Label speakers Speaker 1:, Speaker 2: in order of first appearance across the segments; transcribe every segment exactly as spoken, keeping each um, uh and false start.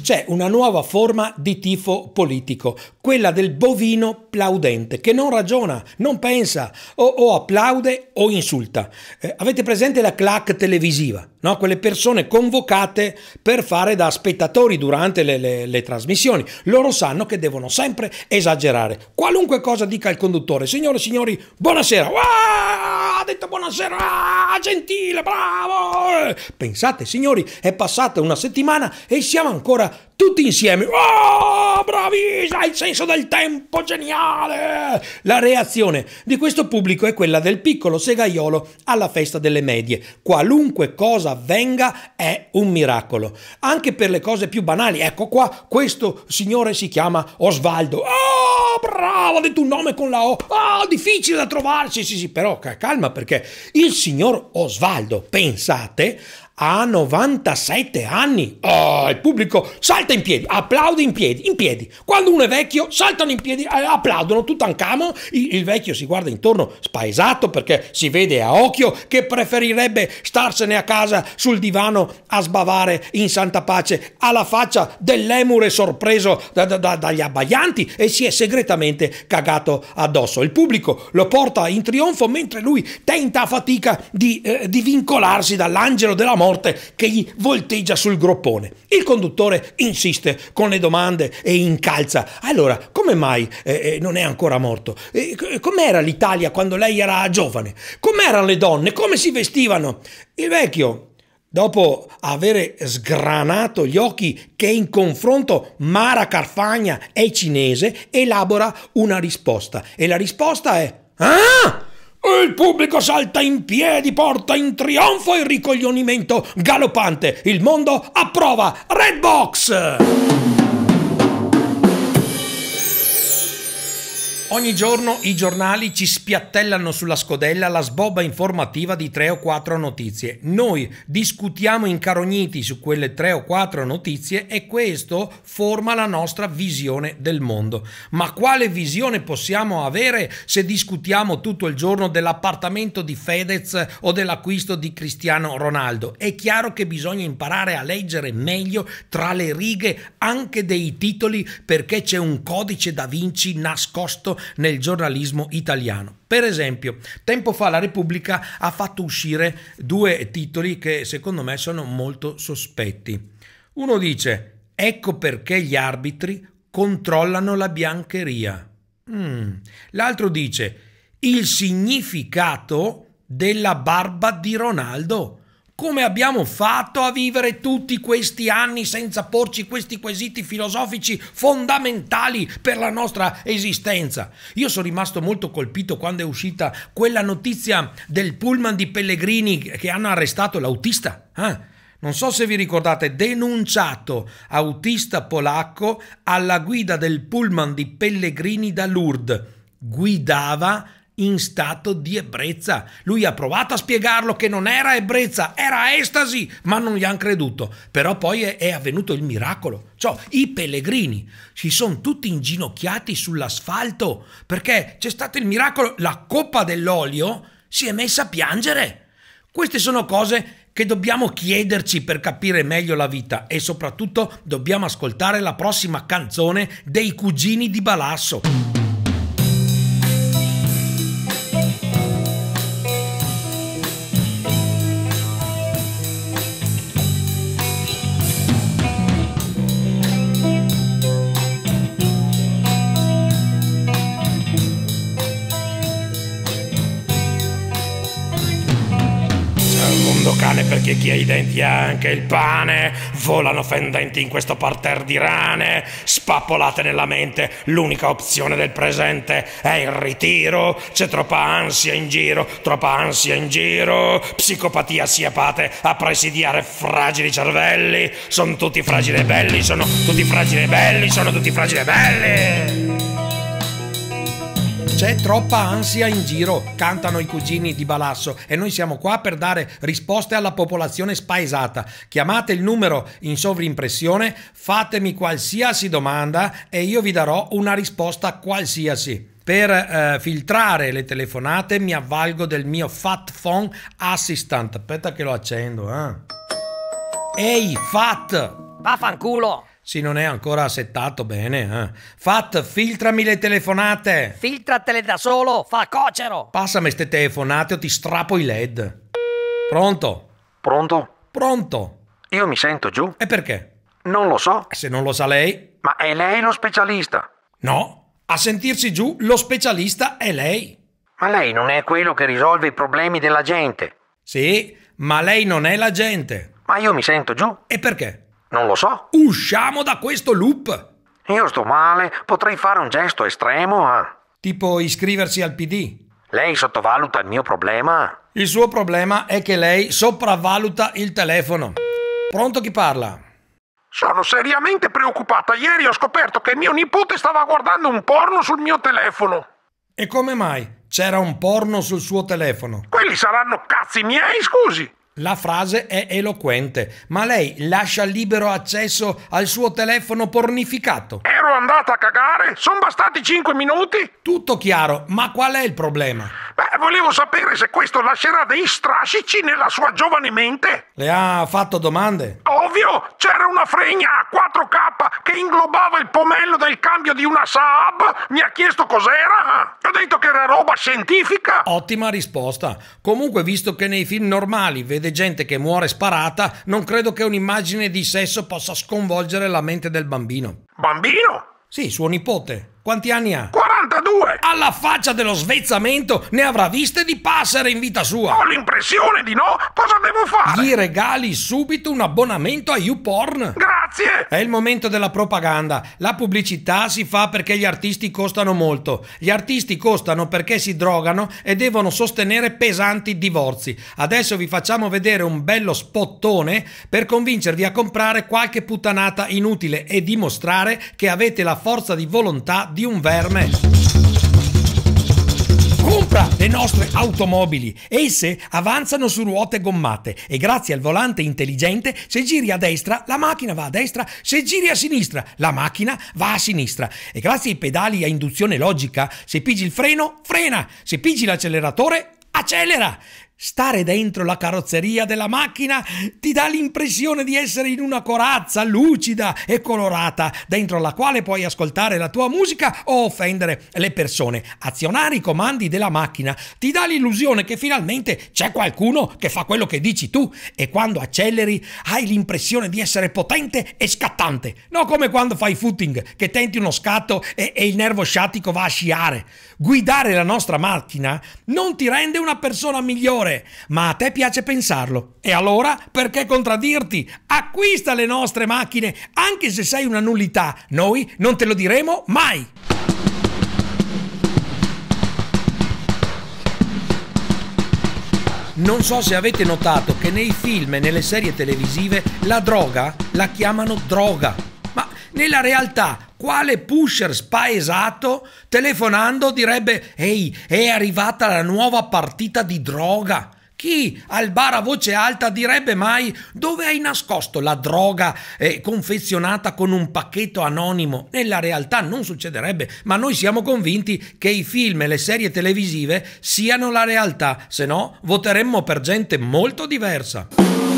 Speaker 1: C'è una nuova forma di tifo politico, quella del bovino plaudente, che non ragiona, non pensa, o, o applaude o insulta. Eh, avete presente la clac televisiva, no? Quelle persone convocate per fare da spettatori durante le, le, le trasmissioni. Loro sanno che devono sempre esagerare. Qualunque cosa dica il conduttore, signore e signori, buonasera, ah, ha detto buonasera, ah, gentile, bravo. Pensate, signori, è passata una settimana e siamo ancora tutti insieme. Oh, bravissima, il senso del tempo, geniale! La reazione di questo pubblico è quella del piccolo segaiolo alla festa delle medie. Qualunque cosa avvenga è un miracolo, anche per le cose più banali. Ecco qua, questo signore si chiama Osvaldo. Oh, bravo, ha detto un nome con la O. Oh, difficile da trovarsi. Sì, sì, però calma, perché il signor Osvaldo, pensate, ha novantasette anni. Oh, il pubblico salta in piedi, applaude in piedi, in piedi. Quando uno è vecchio, saltano in piedi, applaudono Tutankhamon. Il, il vecchio si guarda intorno spaesato perché si vede a occhio che preferirebbe starsene a casa sul divano a sbavare in santa pace, alla faccia dell'emure sorpreso da, da, da, dagli abbaianti, e si è segretamente cagato addosso. Il pubblico lo porta in trionfo mentre lui tenta a fatica di, eh, di vincolarsi dall'angelo della morte che gli volteggia sul groppone. Il conduttore insiste con le domande e incalza. Allora, come mai eh, non è ancora morto? Eh, com'era l'Italia quando lei era giovane? Com'erano le donne? Come si vestivano? Il vecchio, dopo avere sgranato gli occhi che in confronto Mara Carfagna è cinese, elabora una risposta. E la risposta è: ah! Il pubblico salta in piedi, porta in trionfo il ricoglionimento galoppante. Il mondo approva. Redbox! Ogni giorno i giornali ci spiattellano sulla scodella la sbobba informativa di tre o quattro notizie. Noi discutiamo incarogniti su quelle tre o quattro notizie e questo forma la nostra visione del mondo. Ma quale visione possiamo avere se discutiamo tutto il giorno dell'appartamento di Fedez o dell'acquisto di Cristiano Ronaldo? È chiaro che bisogna imparare a leggere meglio tra le righe anche dei titoli, perché c'è un codice da Vinci nascosto nel giornalismo italiano. Per esempio, tempo fa la Repubblica ha fatto uscire due titoli che secondo me sono molto sospetti. Uno dice: ecco perché gli arbitri controllano la biancheria. Mm. L'altro dice: il significato della barba di Ronaldo. Come abbiamo fatto a vivere tutti questi anni senza porci questi quesiti filosofici fondamentali per la nostra esistenza? Io sono rimasto molto colpito quando è uscita quella notizia del pullman di Pellegrini che hanno arrestato l'autista. Eh? Non so se vi ricordate, denunciato autista polacco alla guida del pullman di Pellegrini da Lourdes. Guidava in stato di ebbrezza. Lui ha provato a spiegarlo che non era ebbrezza, era estasi, ma non gli hanno creduto. Però poi è, è avvenuto il miracolo. Cioè, i pellegrini si sono tutti inginocchiati sull'asfalto perché c'è stato il miracolo. La coppa dell'olio si è messa a piangere. Queste sono cose che dobbiamo chiederci per capire meglio la vita, e soprattutto dobbiamo ascoltare la prossima canzone dei Cugini di Balasso. Cane, perché chi ha i denti ha anche il pane. Volano fendenti in questo parterre di rane, spappolate nella mente. L'unica opzione del presente è il ritiro. C'è troppa ansia in giro, troppa ansia in giro. Psicopatia siapate a presidiare fragili cervelli. Sono tutti fragili e belli, sono tutti fragili e belli, sono tutti fragili e belli. C'è troppa ansia in giro, cantano i Cugini di Balasso, e noi siamo qua per dare risposte alla popolazione spaesata. Chiamate il numero in sovrimpressione, fatemi qualsiasi domanda e io vi darò una risposta qualsiasi. Per eh, filtrare le telefonate mi avvalgo del mio Fat Phone Assistant. Aspetta che lo accendo, eh. Ehi, Fat!
Speaker 2: Vaffanculo!
Speaker 1: Sì, non è ancora settato bene. Eh. Fat, filtrami le telefonate.
Speaker 2: Filtratele da solo, fa cocero.
Speaker 1: Passami ste telefonate o ti strappo i led. Pronto?
Speaker 3: Pronto?
Speaker 1: Pronto?
Speaker 3: Io mi sento giù.
Speaker 1: E perché?
Speaker 3: Non lo so.
Speaker 1: Se non lo sa lei?
Speaker 3: Ma è lei lo specialista?
Speaker 1: No, a sentirsi giù lo specialista è lei.
Speaker 3: Ma lei non è quello che risolve i problemi della gente.
Speaker 1: Sì, ma lei non è la gente.
Speaker 3: Ma io mi sento giù.
Speaker 1: E perché?
Speaker 3: Non lo so.
Speaker 1: Usciamo da questo loop.
Speaker 3: Io sto male, potrei fare un gesto estremo. Eh.
Speaker 1: Tipo iscriversi al P D.
Speaker 3: Lei sottovaluta il mio problema?
Speaker 1: Il suo problema è che lei sopravvaluta il telefono. Pronto, chi parla?
Speaker 4: Sono seriamente preoccupata. Ieri ho scoperto che mio nipote stava guardando un porno sul mio telefono.
Speaker 1: E come mai c'era un porno sul suo telefono?
Speaker 4: Quelli saranno cazzi miei, scusi.
Speaker 1: La frase è eloquente, ma lei lascia libero accesso al suo telefono pornificato.
Speaker 4: Ero andata a cagare, sono bastati cinque minuti.
Speaker 1: Tutto chiaro, ma qual è il problema?
Speaker 4: Beh, volevo sapere se questo lascerà dei strascici nella sua giovane mente.
Speaker 1: Le ha fatto domande?
Speaker 4: Ovvio, c'era una fregna a quattro K che inglobava il pomello del cambio di una Saab. Mi ha chiesto cos'era. Ho detto che era roba scientifica.
Speaker 1: Ottima risposta. Comunque, visto che nei film normali vede gente che muore sparata, non credo che un'immagine di sesso possa sconvolgere la mente del bambino.
Speaker 4: Bambino?
Speaker 1: Sì, suo nipote. Quanti anni ha?
Speaker 4: quarantadue.
Speaker 1: Alla faccia dello svezzamento, ne avrà viste di passere in vita sua.
Speaker 4: Ho l'impressione di no. Cosa devo fare?
Speaker 1: Gli regali subito un abbonamento a YouPorn.
Speaker 4: Grazie.
Speaker 1: È il momento della propaganda. La pubblicità si fa perché gli artisti costano molto. Gli artisti costano perché si drogano e devono sostenere pesanti divorzi. Adesso vi facciamo vedere un bello spottone per convincervi a comprare qualche puttanata inutile e dimostrare che avete la forza di volontà di un verme. Compra le nostre automobili. Esse avanzano su ruote gommate e grazie al volante intelligente, se giri a destra la macchina va a destra, se giri a sinistra la macchina va a sinistra, e grazie ai pedali a induzione logica, se pigi il freno frena, se pigi l'acceleratore accelera. Stare dentro la carrozzeria della macchina ti dà l'impressione di essere in una corazza lucida e colorata, dentro la quale puoi ascoltare la tua musica o offendere le persone. Azionare i comandi della macchina ti dà l'illusione che finalmente c'è qualcuno che fa quello che dici tu, e quando acceleri hai l'impressione di essere potente e scattante. Non come quando fai footing, che tenti uno scatto e, e il nervo sciatico va a sciare. Guidare la nostra macchina non ti rende una persona migliore, ma a te piace pensarlo. E allora perché contraddirti? Acquista le nostre macchine, anche se sei una nullità. Noi non te lo diremo mai. Non so se avete notato che nei film e nelle serie televisive la droga la chiamano droga. Ma nella realtà, quale pusher spaesato telefonando direbbe: ehi, è arrivata la nuova partita di droga? Chi al bar a voce alta direbbe mai: dove hai nascosto la droga eh, confezionata con un pacchetto anonimo? Nella realtà non succederebbe, ma noi siamo convinti che i film e le serie televisive siano la realtà, se no voteremmo per gente molto diversa.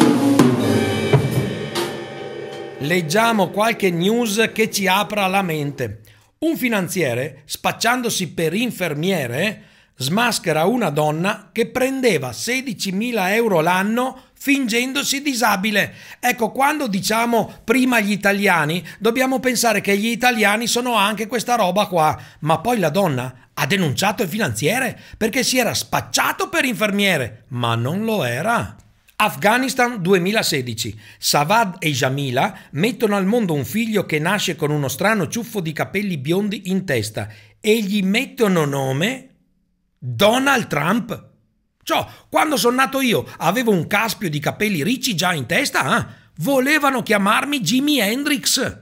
Speaker 1: Leggiamo qualche news che ci apra la mente. Un finanziere, spacciandosi per infermiere, smaschera una donna che prendeva sedicimila euro l'anno fingendosi disabile. Ecco, quando diciamo prima gli italiani, dobbiamo pensare che gli italiani sono anche questa roba qua. Ma poi la donna ha denunciato il finanziere perché si era spacciato per infermiere, ma non lo era. Afghanistan duemilasedici. Savad e Jamila mettono al mondo un figlio che nasce con uno strano ciuffo di capelli biondi in testa e gli mettono nome Donald Trump. Cioè, quando sono nato io avevo un caspio di capelli ricci già in testa, eh? Volevano chiamarmi Jimi Hendrix.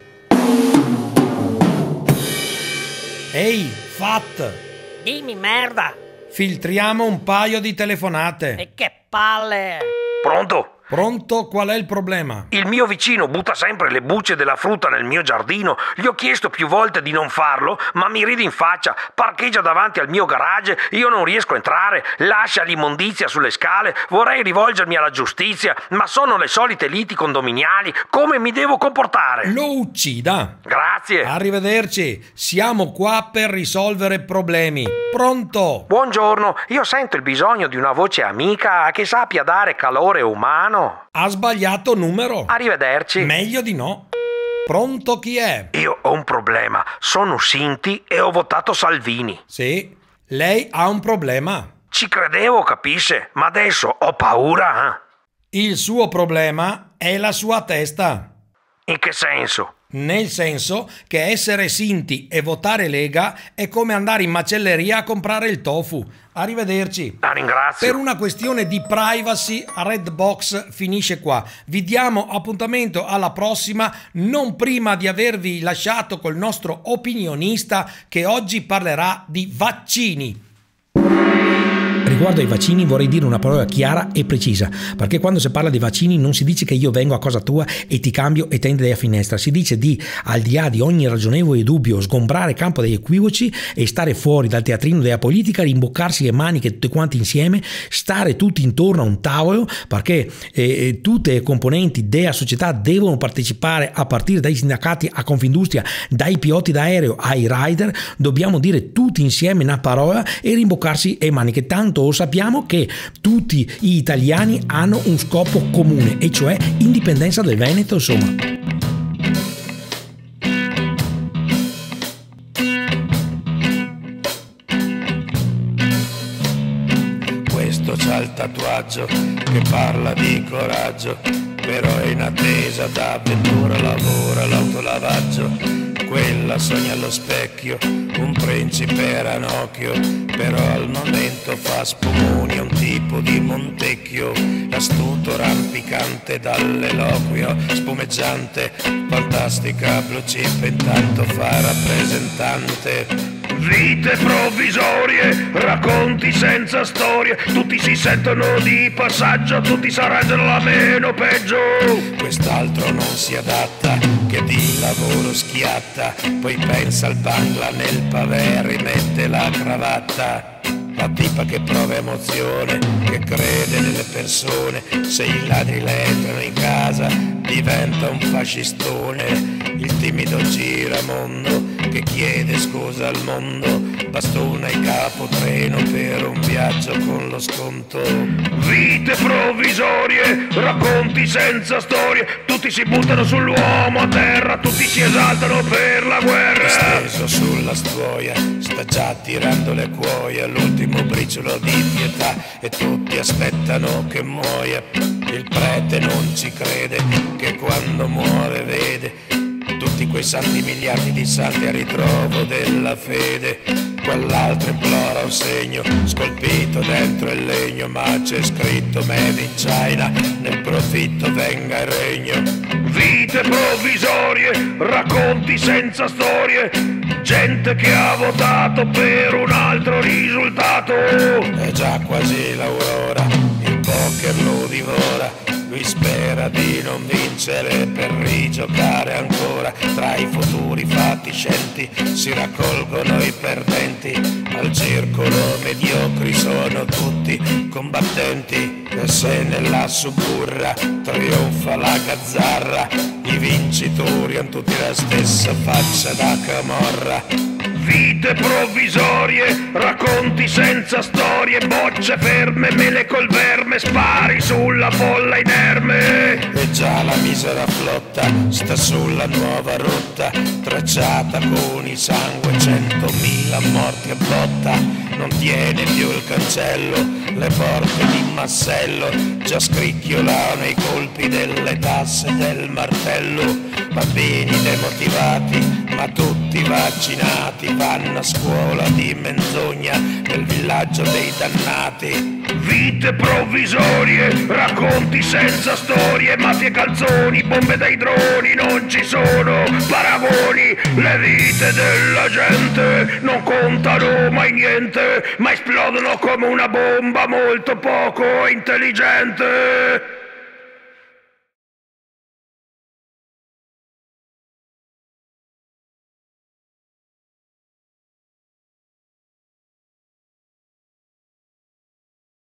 Speaker 1: Ehi, Fat!
Speaker 2: Dimmi merda.
Speaker 1: Filtriamo un paio di telefonate.
Speaker 2: E che palle.
Speaker 3: Pronto?
Speaker 1: Pronto? Qual è il problema?
Speaker 3: Il mio vicino butta sempre le bucce della frutta nel mio giardino. Gli ho chiesto più volte di non farlo, ma mi ride in faccia. Parcheggia davanti al mio garage, io non riesco a entrare, lascia l'immondizia sulle scale. Vorrei rivolgermi alla giustizia, ma sono le solite liti condominiali. Come mi devo comportare?
Speaker 1: Lo uccida.
Speaker 3: Grazie.
Speaker 1: Arrivederci. Siamo qua per risolvere problemi. Pronto?
Speaker 3: Buongiorno, io sento il bisogno di una voce amica che sappia dare calore umano.
Speaker 1: Ha sbagliato numero.
Speaker 3: Arrivederci.
Speaker 1: Meglio di no. Pronto, chi è?
Speaker 3: Io ho un problema, sono Sinti e ho votato Salvini.
Speaker 1: Sì, lei ha un problema.
Speaker 3: Ci credevo capisse, ma adesso ho paura. Eh?
Speaker 1: Il suo problema è la sua testa.
Speaker 3: In che senso?
Speaker 1: Nel senso che essere Sinti e votare Lega è come andare in macelleria a comprare il tofu. Arrivederci.
Speaker 3: La ringrazio.
Speaker 1: Per una questione di privacy, Redbox finisce qua. Vi diamo appuntamento alla prossima, non prima di avervi lasciato col nostro opinionista che oggi parlerà di vaccini. Riguardo ai vaccini vorrei dire una parola chiara e precisa, perché quando si parla di vaccini non si dice che io vengo a casa tua e ti cambio e tendi a finestra, si dice di, al di là di ogni ragionevole dubbio, sgombrare il campo degli equivoci e stare fuori dal teatrino della politica, rimboccarsi le maniche tutti quanti insieme, stare tutti intorno a un tavolo, perché eh, tutte le componenti della società devono partecipare, a partire dai sindacati a Confindustria, dai piloti d'aereo ai rider, dobbiamo dire tutti insieme una parola e rimboccarsi le maniche, tanto sappiamo che tutti gli italiani hanno un scopo comune, e cioè indipendenza del Veneto, insomma.
Speaker 5: Questo c'ha il tatuaggio che parla di coraggio, però è in attesa d'avventura, lavora l'autolavaggio. Quella sogna allo specchio, un principe ranocchio, però al momento fa spumoni, è un tipo di Montecchio, astuto, rampicante dall'eloquio, spumeggiante, fantastica blue chip, intanto fa rappresentante. Vite provvisorie, racconti senza storie, tutti si sentono di passaggio, tutti s'arrangiano la meno peggio. Quest'altro non si adatta, che di lavoro schiatta, poi pensa al bangla nel pavé, rimette la cravatta. La tipa che prova emozione, che crede nelle persone, se i ladri le entrano in casa diventa un fascistone. Il timido giramondo che chiede scusa al mondo, bastona il capotreno per un viaggio con lo sconto. Vite provvisorie, racconti senza storie, tutti si buttano sull'uomo a terra, tutti si esaltano per la guerra. Steso sulla stuoia, sta già tirando le cuoia, l'ultimo briciolo di pietà e tutti aspettano che muoia. Il prete non ci crede, che quando muore vede tutti quei santi miliardi di santi a ritrovo della fede. Quell'altro implora un segno scolpito dentro il legno, ma c'è scritto Made in China, nel profitto venga il regno. Vite provvisorie, racconti senza storie, gente che ha votato per un altro risultato. È già quasi l'aurora, il poker lo divora, lui spera di non vincere per rigiocare ancora. Tra i futuri fatiscenti si raccolgono i perdenti, al circolo mediocri sono tutti combattenti. E se nella suburra trionfa la gazzarra, i vincitori hanno tutti la stessa faccia da camorra. Vite provvisorie, racconti senza storie, bocce ferme, mele col verme, spari sulla folla inerme. E già la misera flotta sta sulla nuova rotta, tracciata con il sangue, centomila morti a botta. Non tiene più il cancello, le porte di massello già scricchiolano i colpi delle tasse del martello. Bambini demotivati, ma tutti vaccinati, vanno a scuola di menzogna nel villaggio dei dannati. Vite provvisorie, racconti senza storie, mafie calzoni, bombe dai droni, non ci sono paragoni. Le vite della gente non contano mai niente, ma esplodono come una bomba molto poco intelligente.